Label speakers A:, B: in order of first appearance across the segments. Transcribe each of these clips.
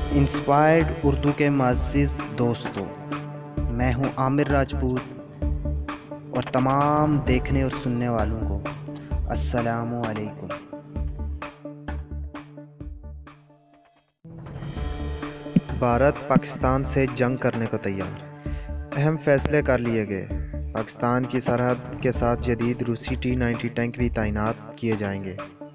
A: Inspired Urdu के मुअज़्ज़िज़ दोस्तों, मैं हूं आमिर राजपूत और तमाम देखने और सुनने वालों को अस्सलामु अलैकुम। भारत पाकिस्तान से जंग करने को तैयार। अहम फैसले कर लिए गए। पाकिस्तान की सरहद के साथ जदीद रूसी T-90 टैंक भी तैनात किए जाएंगे।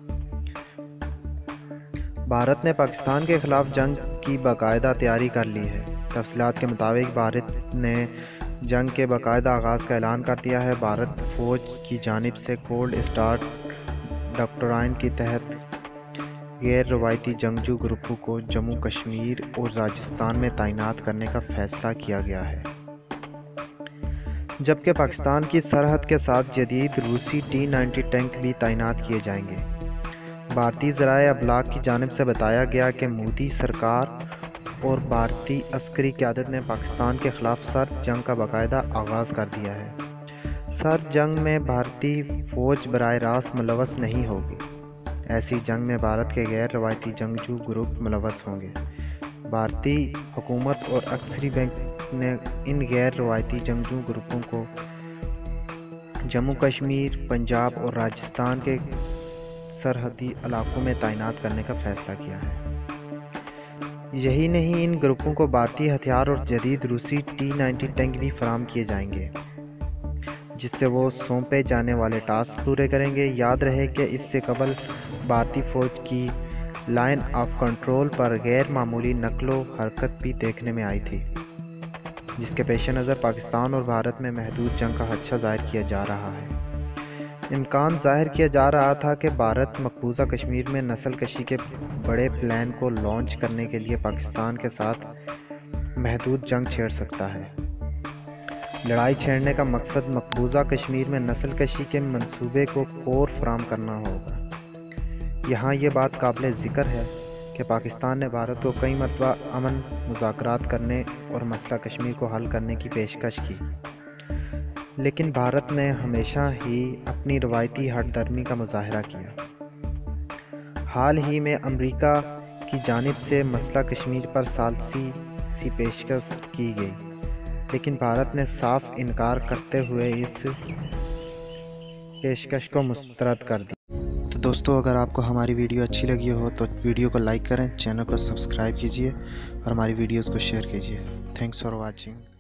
A: भारत ने पाकिस्तान के खिलाफ जंग की बाकायदा तैयारी कर ली है। तफसीलात के मुताबिक भारत ने जंग के बाकायदा आगाज़ का ऐलान कर दिया है। भारत फ़ौज की जानिब से कोल्ड स्टार्ट डॉक्ट्राइन के तहत गैर रवायती जंगजू ग्रुपों को जम्मू कश्मीर और राजस्थान में तैनात करने का फैसला किया गया है, जबकि पाकिस्तान की सरहद के साथ जदीद रूसी T-90 टैंक भी तैनात किए जाएंगे। भारतीय ज़राए अबलाग की जानिब से बताया गया कि मोदी सरकार और भारतीय अस्करी क़यादत ने पाकिस्तान के ख़िलाफ़ सर्द जंग का बाकायदा आगाज़ कर दिया है। सर्द जंग में भारतीय फ़ौज बराह रास्त मुलव्वस नहीं होगी। ऐसी जंग में भारत के गैर रवायती जंगजू ग्रुप मुलव्वस होंगे। भारतीय हुकूमत और अस्करी बैंक ने इन गैर रवायती जंगजू ग्रुपों को जम्मू कश्मीर, पंजाब और राजस्थान के सरहदी इलाकों में तैनात करने का फ़ैसला किया है। यही नहीं, इन ग्रुपों को भारतीय हथियार और जदीद रूसी T-90 टैंक भी फराहम किए जाएंगे, जिससे वो सौंपे जाने वाले टास्क पूरे करेंगे। याद रहे कि इससे कबल भारतीय फ़ौज की लाइन ऑफ कंट्रोल पर गैर मामूली नकलो हरकत भी देखने में आई थी, जिसके पेश नज़र पाकिस्तान और भारत में महदूद जंग का खदशा ज़ाहिर किया जा रहा है। इम्कान ज़ाहिर किया जा रहा था कि भारत मकबूजा कश्मीर में नस्ल कशी के बड़े प्लान को लॉन्च करने के लिए पाकिस्तान के साथ महदूद जंग छेड़ सकता है। लड़ाई छेड़ने का मकसद मकबूजा कश्मीर में नस्ल कशी के मंसूबे को और फराहम करना होगा। यहाँ ये बात काबिल ज़िक्र है कि पाकिस्तान ने भारत को कई मरतबा अमन मुज़ाकरात करने और मसला कश्मीर को हल करने की पेशकश की, लेकिन भारत ने हमेशा ही अपनी रवायती हठधर्मी का मुजाहरा किया। हाल ही में अमेरिका की जानिब से मसला कश्मीर पर सालसी सी पेशकश की गई, लेकिन भारत ने साफ इनकार करते हुए इस पेशकश को मुस्तरद कर दिया। तो दोस्तों, अगर आपको हमारी वीडियो अच्छी लगी हो तो वीडियो को लाइक करें, चैनल को सब्सक्राइब कीजिए और हमारी वीडियोज़ को शेयर कीजिए। Thanks for watching.